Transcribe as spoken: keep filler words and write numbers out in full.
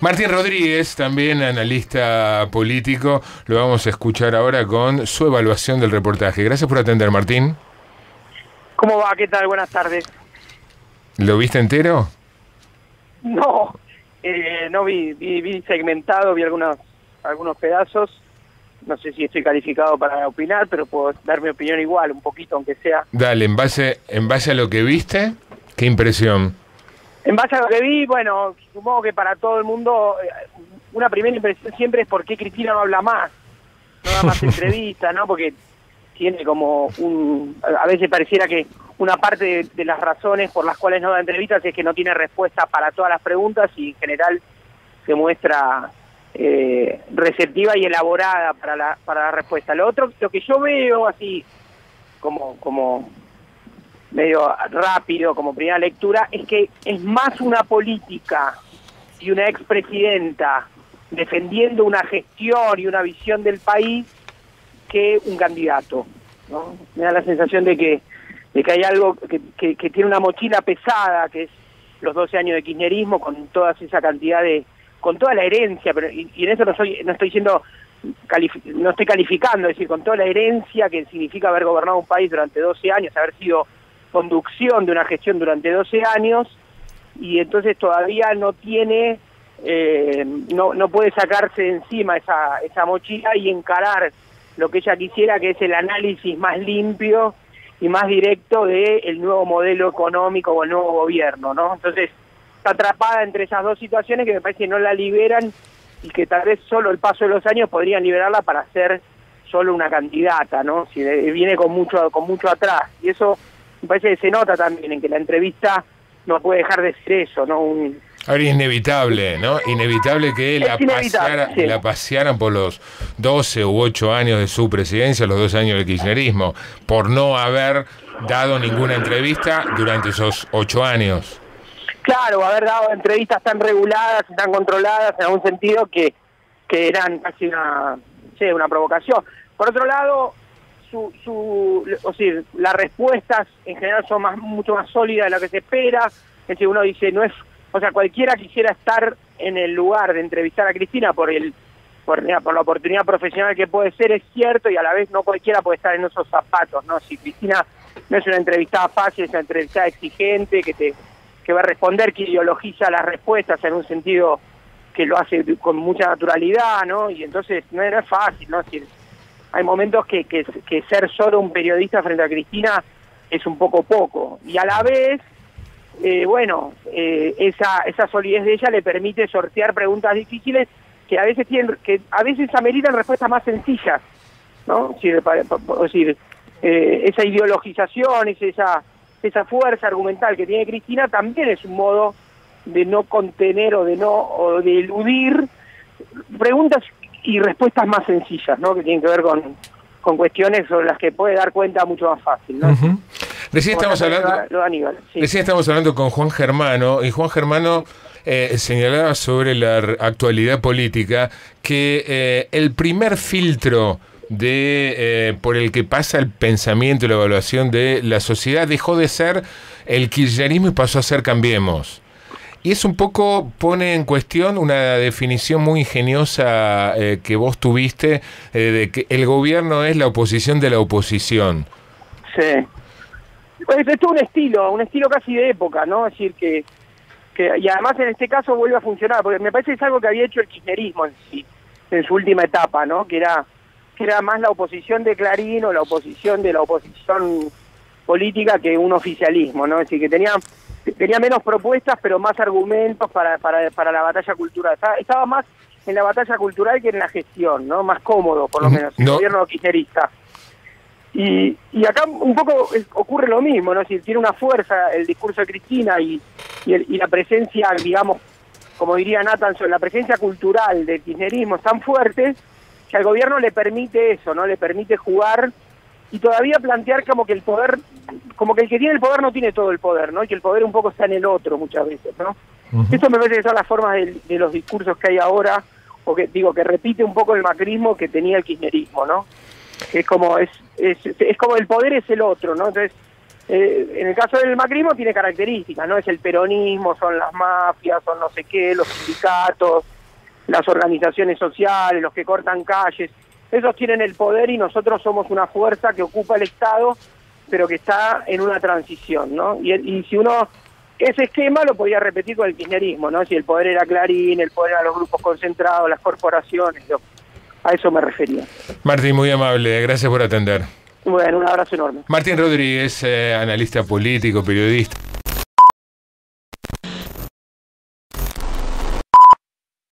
Martín Rodríguez, también analista político, lo vamos a escuchar ahora con su evaluación del reportaje. Gracias por atender, Martín. ¿Cómo va? ¿Qué tal? Buenas tardes. ¿Lo viste entero? No, eh, no vi, vi, vi segmentado, vi algunos, algunos pedazos. No sé si estoy calificado para opinar, pero puedo dar mi opinión igual, un poquito, aunque sea. Dale, en base, en base a lo que viste, ¿qué impresión? En base a lo que vi, bueno, supongo que para todo el mundo, una primera impresión siempre es por qué Cristina no habla más, no da más entrevistas, ¿no? Porque tiene como un... A veces pareciera que una parte de, de las razones por las cuales no da entrevistas es que no tiene respuesta para todas las preguntas y en general se muestra eh, receptiva y elaborada para la, para la respuesta. Lo otro, lo que yo veo así, como... como medio rápido como primera lectura, es que es más una política y una expresidenta defendiendo una gestión y una visión del país que un candidato, ¿no? Me da la sensación de que de que hay algo que, que, que tiene una mochila pesada, que es los doce años de kirchnerismo, con toda esa cantidad de, con toda la herencia, pero y, y en eso no soy, no estoy siendo no estoy calificando, es decir, con toda la herencia que significa haber gobernado un país durante doce años, haber sido conducción de una gestión durante doce años, y entonces todavía no tiene, eh, no, no puede sacarse de encima esa, esa mochila y encarar lo que ella quisiera, que es el análisis más limpio y más directo del nuevo modelo económico o el nuevo gobierno, ¿no? Entonces está atrapada entre esas dos situaciones que me parece que no la liberan y que tal vez solo el paso de los años podrían liberarla para ser solo una candidata, ¿no? Si viene con mucho, con mucho atrás, y eso me parece que se nota también en que la entrevista no puede dejar de ser eso, ¿no? Un... Ahora es inevitable, ¿no? Inevitable que la, paseara, sí. la pasearan por los doce u ocho años de su presidencia, los dos años del kirchnerismo, por no haber dado ninguna entrevista durante esos ocho años. Claro, haber dado entrevistas tan reguladas, tan controladas, en algún sentido que, que eran casi una, sí, una provocación. Por otro lado, Su, su, o sea, las respuestas en general son más, mucho más sólidas de lo que se espera. Es decir, uno dice, no es, o sea, cualquiera quisiera estar en el lugar de entrevistar a Cristina por el, por, por la oportunidad profesional que puede ser, es cierto, y a la vez no cualquiera puede estar en esos zapatos, ¿no? Si Cristina no es una entrevistada fácil, es una entrevistada exigente, que te, que va a responder, que ideologiza las respuestas en un sentido que lo hace con mucha naturalidad, ¿no? Y entonces no es fácil, ¿no? Si, hay momentos que, que, que ser solo un periodista frente a Cristina es un poco poco. Y a la vez, eh, bueno, eh, esa esa solidez de ella le permite sortear preguntas difíciles que a veces tienen, que a veces ameritan respuestas más sencillas, ¿no? Es decir, eh, esa ideologización, esa, esa fuerza argumental que tiene Cristina también es un modo de no contener o de no o de eludir preguntas y respuestas más sencillas, ¿no? Que tienen que ver con, con cuestiones sobre las que puede dar cuenta mucho más fácil, ¿no? Uh-huh. Recién estamos hablando, lo de Aníbal, sí. Recién estamos hablando con Juan Germano, y Juan Germano eh, señalaba sobre la actualidad política que eh, el primer filtro de eh, por el que pasa el pensamiento y la evaluación de la sociedad dejó de ser el kirchnerismo y pasó a ser Cambiemos. Y eso un poco pone en cuestión una definición muy ingeniosa eh, que vos tuviste eh, de que el gobierno es la oposición de la oposición. Sí. Pues esto es un estilo, un estilo casi de época, ¿no? Es decir, que, que y además en este caso vuelve a funcionar, porque me parece que es algo que había hecho el kirchnerismo en sí, en su última etapa, ¿no? Que era, que era más la oposición de Clarín o la oposición de la oposición política que un oficialismo, ¿no? Es decir, que tenía... tenía menos propuestas, pero más argumentos para para para la batalla cultural. Estaba, estaba más en la batalla cultural que en la gestión, ¿no? Más cómodo, por lo menos, el no. gobierno kirchnerista. Y, y acá un poco es, ocurre lo mismo, ¿no? Es decir, tiene una fuerza el discurso de Cristina y, y, el, y la presencia, digamos, como diría Nathan, la presencia cultural del kirchnerismo es tan fuerte que al gobierno le permite eso, ¿no? Le permite jugar y todavía plantear como que el poder, como que el que tiene el poder no tiene todo el poder, ¿no? Y que el poder un poco está en el otro muchas veces, ¿no? Uh-huh. Eso me parece que son las formas de, de los discursos que hay ahora, o que digo que repite un poco el macrismo que tenía el kirchnerismo, ¿no? Que es como es es, es como el poder es el otro, ¿no? Entonces, eh, en el caso del macrismo tiene características, ¿no? Es el peronismo, son las mafias, son no sé qué, los sindicatos, las organizaciones sociales, los que cortan calles, esos tienen el poder y nosotros somos una fuerza que ocupa el Estado, pero que está en una transición, ¿no? Y, y si uno, ese esquema lo podía repetir con el kirchnerismo, ¿no? Si el poder era Clarín, el poder era los grupos concentrados, las corporaciones, yo, a eso me refería. Martín, muy amable, gracias por atender. Bueno, un abrazo enorme. Martín Rodríguez, eh, analista político, periodista.